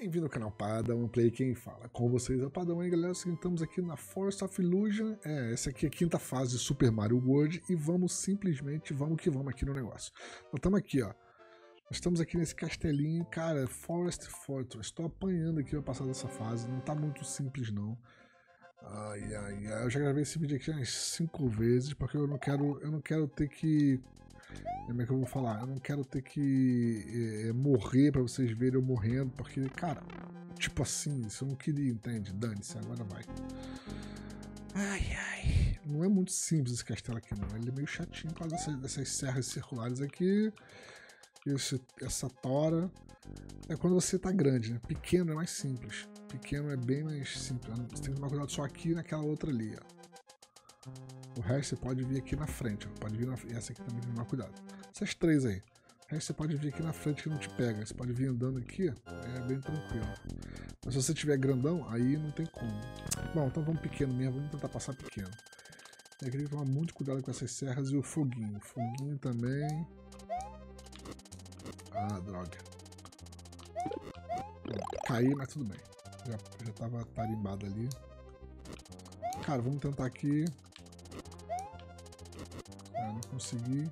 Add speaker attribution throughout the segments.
Speaker 1: Bem-vindo ao canal Padawan Play, quem fala com vocês é o Padawan, galera. Estamos aqui na Forest of Illusion. Essa aqui é a quinta fase de Super Mario World e vamos simplesmente, vamos que vamos aqui no negócio. Nós estamos aqui, ó. Nós estamos aqui nesse castelinho, cara, Forest Fortress. Estou apanhando aqui pra passar dessa fase, não tá muito simples não. Ai, ai, ai. Eu já gravei esse vídeo aqui umas 5 vezes, porque eu não quero ter que... Como é que eu vou falar? Eu não quero ter que morrer pra vocês verem eu morrendo, porque, cara, tipo assim, isso eu não queria, entende? Dane-se, agora vai. Ai, ai. Não é muito simples esse castelo aqui, não. Ele é meio chatinho por causa dessas serras circulares aqui. Essa tora. É quando você tá grande, né? Pequeno é mais simples. Pequeno é bem mais simples. Você tem que tomar cuidado só aqui e naquela outra ali, ó. O resto você pode vir aqui na frente, ó. Pode vir na... Essa aqui também tem que tomar cuidado. Essas três aí. O resto você pode vir aqui na frente que não te pega. Você pode vir andando aqui, ó. É bem tranquilo. Mas se você tiver grandão, aí não tem como. Bom, então vamos pequeno mesmo. Vamos tentar passar pequeno. Eu queria tomar muito cuidado com essas serras e o foguinho. Foguinho também. Ah, droga. Caí, mas tudo bem. Já tava tarimbado ali. Cara, vamos tentar aqui. Não consegui.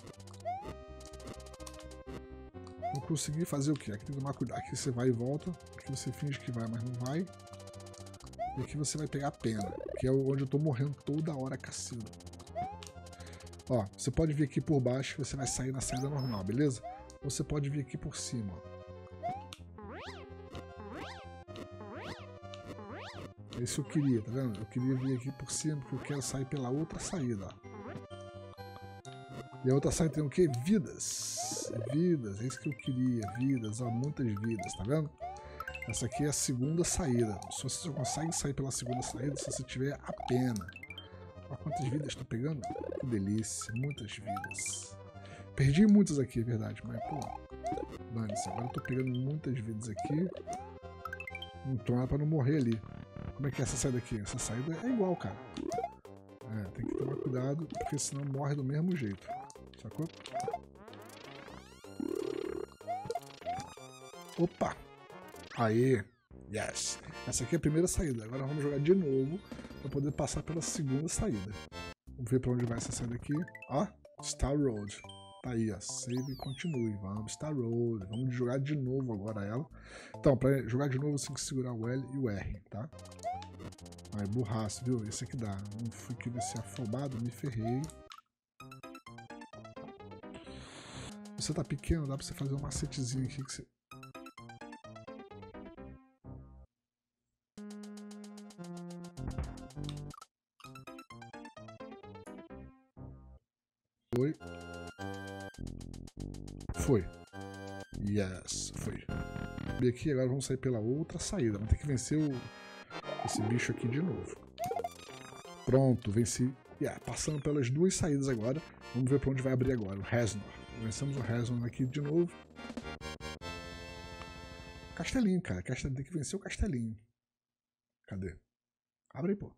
Speaker 1: Não consegui fazer o quê? Aqui tem que tomar cuidado. Aqui você vai e volta. Aqui você finge que vai, mas não vai. E aqui você vai pegar a pena. Que é onde eu tô morrendo toda hora, cacilda. Ó, você pode vir aqui por baixo que você vai sair na saída normal, beleza? Ou você pode vir aqui por cima, ó. É isso que eu queria, tá vendo? Eu queria vir aqui por cima porque eu quero sair pela outra saída, ó. E a outra saída tem o quê? Vidas. Vidas, é isso que eu queria. Vidas, ó, muitas vidas, tá vendo? Essa aqui é a segunda saída. Só você só consegue sair pela segunda saída se você tiver a pena. Olha quantas vidas estou pegando. Que delícia, muitas vidas. Perdi muitas aqui, é verdade, mas pô, dane-se, agora eu tô pegando muitas vidas aqui. Não tô nada pra não morrer ali. Como é que é essa saída aqui? Essa saída é igual, cara. Tem que tomar cuidado, porque senão morre do mesmo jeito. Sacou? Opa! Aê! Yes! Essa aqui é a primeira saída. Agora vamos jogar de novo para poder passar pela segunda saída. Vamos ver para onde vai essa saída aqui. Ó, Star Road. Tá aí, ó. Save e continue. Vamos, Star Road. Vamos jogar de novo agora ela. Então, para jogar de novo, você tem que segurar o L e o R, tá? Aí, burraço, viu? Esse aqui dá. Não fui querer ser afobado, me ferrei. Você tá pequeno, dá pra você fazer um macetezinho aqui que você... Foi. Foi. Yes, foi. E aqui agora vamos sair pela outra saída. Vamos ter que vencer esse bicho aqui de novo. Pronto, venci. Passando pelas duas saídas agora. Vamos ver pra onde vai abrir agora. O Reznor. Vencemos o Reznor aqui de novo. Castelinho, cara. Castelinho. Tem que vencer o castelinho. Cadê? Abre aí, pô.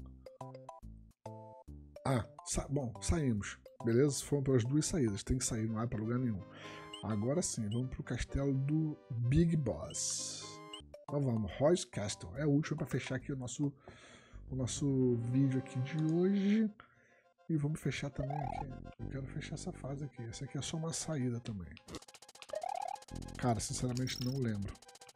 Speaker 1: Bom, saímos. Beleza? Fomos pelas duas saídas. Tem que sair, não vai pra lugar nenhum. Agora sim, vamos pro castelo do Big Boss. Então vamos, Roy's Castle. É o último para fechar aqui o nosso vídeo aqui de hoje. E vamos fechar também aqui. Eu quero fechar essa fase aqui. Essa aqui é só uma saída também. Cara, sinceramente não lembro.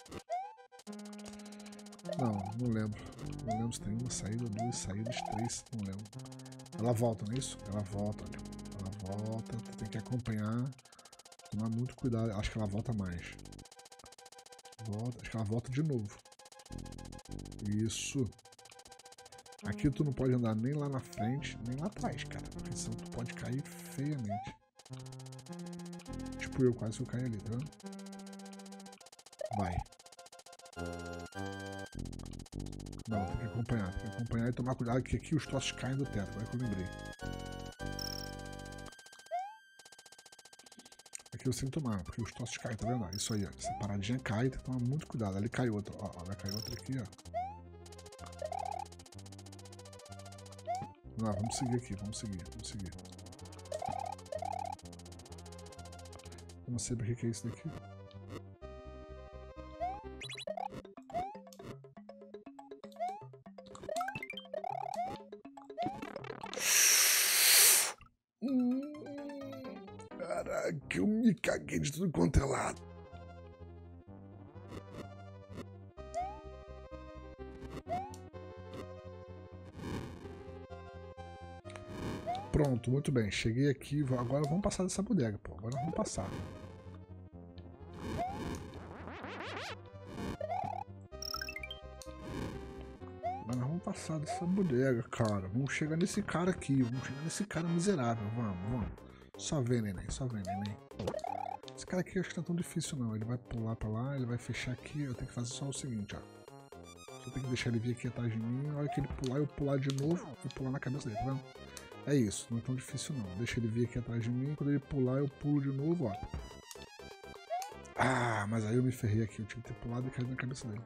Speaker 1: Não lembro. Não lembro se tem uma saída, duas saídas, três, não lembro. Ela volta, não é isso? Ela volta, olha. Ela volta, tu tem que acompanhar. Tomar muito cuidado. Acho que ela volta mais. Acho que ela volta de novo. Isso. Aqui tu não pode andar nem lá na frente, nem lá atrás, cara. Porque senão tu pode cair feiamente. Tipo eu, quase que eu caí ali, tá vendo? Vai. Não, tem que acompanhar e tomar cuidado que aqui os troços caem do teto, agora que eu lembrei. Aqui eu sei tomar, porque os troços caem, tá vendo? Isso aí, ó. Essa paradinha cai, tem que tomar muito cuidado. Ali cai outra, ó. Vai cair outra aqui, ó. Não, vamos seguir aqui, vamos seguir. Eu não sei pra que é isso daqui. que eu me caguei de tudo quanto é lado. Pronto, muito bem. Cheguei aqui. Agora vamos passar dessa bodega, pô. Agora vamos passar. Agora vamos passar dessa bodega, cara. Vamos chegar nesse cara aqui. Vamos chegar nesse cara miserável. Vamos. Só vem, neném. Só vem, neném. Esse cara aqui acho que não é tão difícil, não. Ele vai pular pra lá, ele vai fechar aqui. Eu tenho que fazer só o seguinte, ó. Só tenho que deixar ele vir aqui atrás de mim. Na hora que ele pular, eu pular de novo e pular na cabeça dele, tá vendo? É isso, não é tão difícil não. Deixa ele vir aqui atrás de mim, quando ele pular eu pulo de novo, ó. Ah, mas aí eu me ferrei aqui, eu tinha que ter pulado e caído na cabeça dele.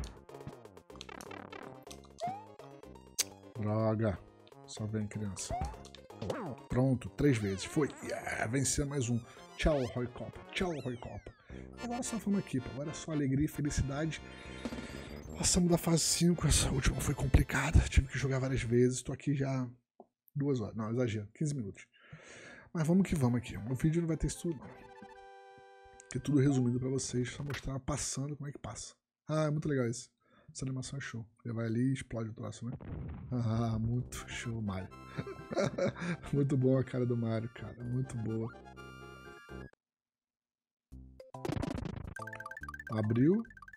Speaker 1: Droga. Só vem, criança. Pronto, 3 vezes. Foi. Yeah, venceu mais um. Tchau, Roy Copa. Tchau, Roy Copa. Agora só vamos aqui, pô. Agora é só alegria e felicidade. Passamos da fase 5, essa última foi complicada. Tive que jogar várias vezes. Estou aqui já 2 horas. Não, exagero. 15 minutos. Mas vamos que vamos aqui. O vídeo não vai ter isso tudo, não. Tem tudo resumido pra vocês. Só mostrar passando como é que passa. Ah, é muito legal isso. Essa animação é show. Ele vai ali e explode o troço, né? Ah, muito show, Mario. Muito boa a cara do Mario, cara. Muito boa. Abriu.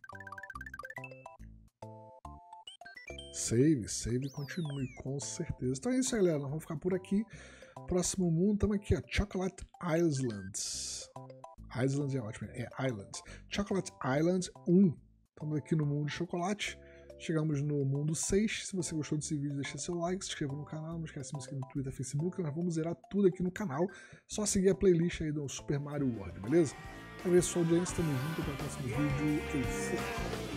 Speaker 1: Save continue, com certeza. Então é isso aí, galera. Nós vamos ficar por aqui. Próximo mundo, estamos aqui, ó. Chocolate Islands. Islands é ótimo, é Islands. Chocolate Islands 1. Estamos aqui no mundo de chocolate. Chegamos no mundo 6. Se você gostou desse vídeo, deixa seu like, se inscreva no canal. Não esquece de me seguir no Twitter, Facebook. Nós vamos zerar tudo aqui no canal. Só seguir a playlist aí do Super Mario World, beleza? Agradeço a sua audiência, tamo junto. Até o próximo vídeo. Eu fui.